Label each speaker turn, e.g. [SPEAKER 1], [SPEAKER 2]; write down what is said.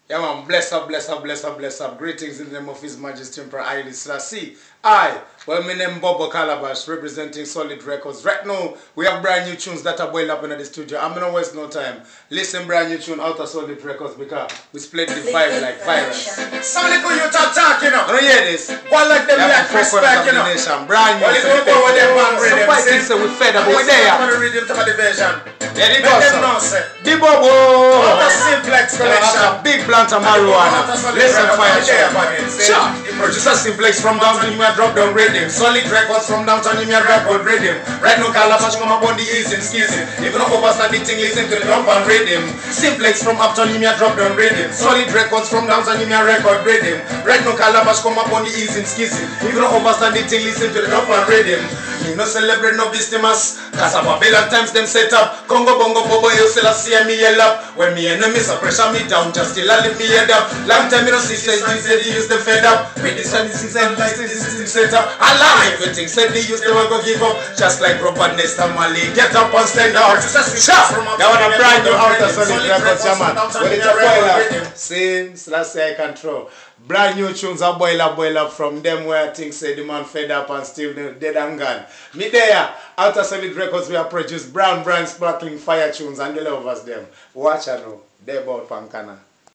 [SPEAKER 1] Yeah, man, bless up, bless up, bless up, bless up. Greetings in the name of His Majesty Emperor Haile Selassie. Well, my name Bobo Calabash, representing Solid Records. Right now, we have brand new tunes that are boiled up in the studio. I'm gonna waste no time. Listen, brand new tune out of Solid Records because we split the vibe like virus.
[SPEAKER 2] Some little you talk, you know.
[SPEAKER 1] I don't hear this.
[SPEAKER 2] One like them like respect, you know.
[SPEAKER 1] Brand new.
[SPEAKER 2] Well, it's over with them man rhythm.
[SPEAKER 1] Somebody thinks that we fed up, but we're there.
[SPEAKER 2] Rhythm to the division.
[SPEAKER 1] Yeah, they
[SPEAKER 2] Make them know, say.
[SPEAKER 1] The Bobo.
[SPEAKER 2] Out of Simplex collection.
[SPEAKER 1] Big plant of marijuana. Listen, fire. Sure. Producer Simplex from downtown, you may drop down rhythm. Solid Records from downtown, you may record rhythm. Right now, Calabash come up on the easy skizzy. Even though overstand the thing, listen to the dump and rhythm. Simplex from uptown, you may drop down rhythm. Solid Records from downtown, you may record rhythm. Right now, Calabash come up on the easy skizzy. Even though overstand the thing, listen to the dump and rhythm. Me no celebrate no business, cause a Babylon times them set up. Congo bongo bobo you still see me yell up. When me enemies are pressure me down, just still a lift me head up. Long time me no see says they said they use the fed up. With this and this and like this set up. I lie everything said they use they will go give up. Just like Robert Nesta Mali, get up and stand out. Sharp! That one a brand new out of Solid Records, man. When it's a boiler, since last year I control. Brand new tunes are boil up from them where things say the man fed up and still dead and gone. Me there, out of Solid Records we have produced brown sparkling fire tunes and the lovers them. Watch I know, they about Pankana.